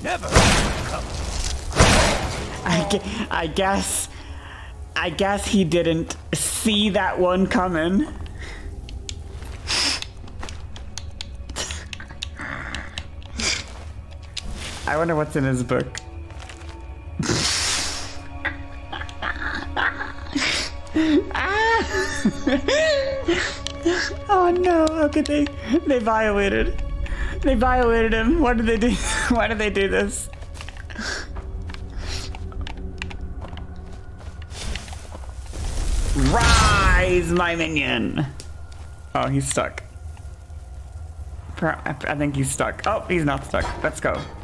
Never. I guess he didn't see that one coming. I wonder what's in his book. Oh no, how could they? They violated him. Why did they do? Why did they do this? Rise, my minion! Oh, he's stuck. I think he's stuck. Oh, he's not stuck. Let's go.